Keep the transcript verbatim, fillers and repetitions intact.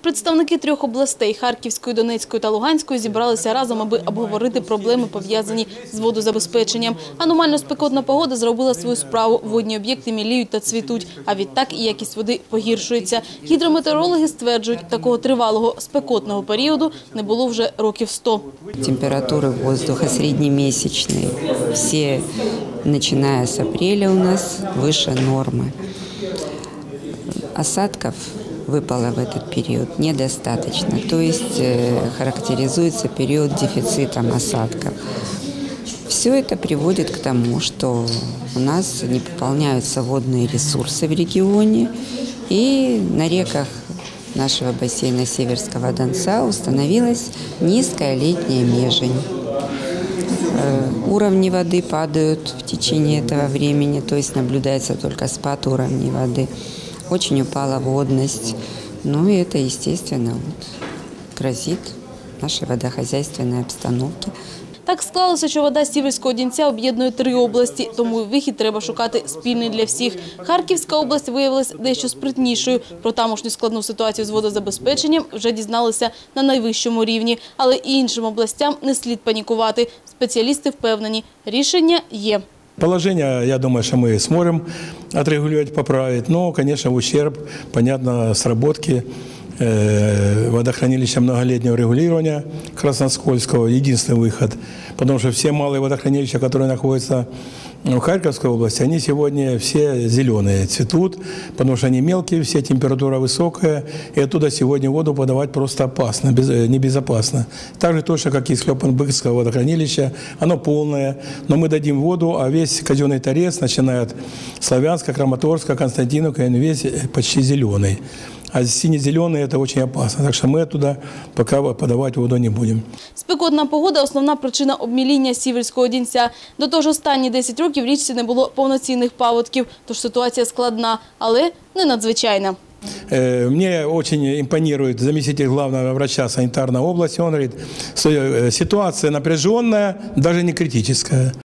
Представники трьох областей – Харківської, Донецької та Луганської – зібралися разом, аби обговорити проблеми, пов'язані з водозабезпеченням. Аномально спекотна погода зробила свою справу. Водні об'єкти міліють та цвітуть, а відтак і якість води погіршується. Гідрометеорологи стверджують, такого тривалого спекотного періоду не було вже років сто. Температури воздуха середньомісячні, всі, починаючи з апреля, у нас вище норми. Осадков выпало в этот период недостаточно, то есть характеризуется период дефицитом осадков. Все это приводит к тому, что у нас не пополняются водные ресурсы в регионе, и на реках нашего бассейна Северского Донца установилась низкая летняя межень. Уровни воды падают в течение этого времени, то есть наблюдается только спад уровней воды. Очень упала водность, ну и это, естественно, вот, грозит нашей водохозяйственной обстановке. Так склалося, що вода Сіверського Донця об'єднує три області, тому вихід треба шукати спільний для всіх. Харківська область виявилася дещо спритнішою. Про тамошню складну ситуацію з водозабезпеченням вже дізналися на найвищому рівні. Але і іншим областям не слід панікувати. Спеціалісти впевнені, рішення є. Положение, я думаю, что мы сможем отрегулировать, поправить, но, конечно, в ущерб, понятно, сработки э, водохранилища многолетнего регулирования Красноскольского, единственный выход, потому что все малые водохранилища, которые находятся в Харьковской области, они сегодня все зеленые, цветут, потому что они мелкие, все, температура высокая, и оттуда сегодня воду подавать просто опасно, без, небезопасно. Так же точно, как и из Хлёпенбыкского водохранилища, оно полное, но мы дадим воду, а весь казенный торец, начиная от Славянска, Краматорска, Константиновка, он весь почти зеленый. А сине-зеленый – это очень опасно, так что мы оттуда пока подавать воду не будем. Спекотна погода – основна причина обміління Сіверського Донця. До того ж, останні десять років в річці не було повноцінних паводків, тож ситуація складна, але не надзвичайна. Мне очень импонирует заместитель главного врача санитарной области. Он говорит, что ситуация напряженная, даже не критическая.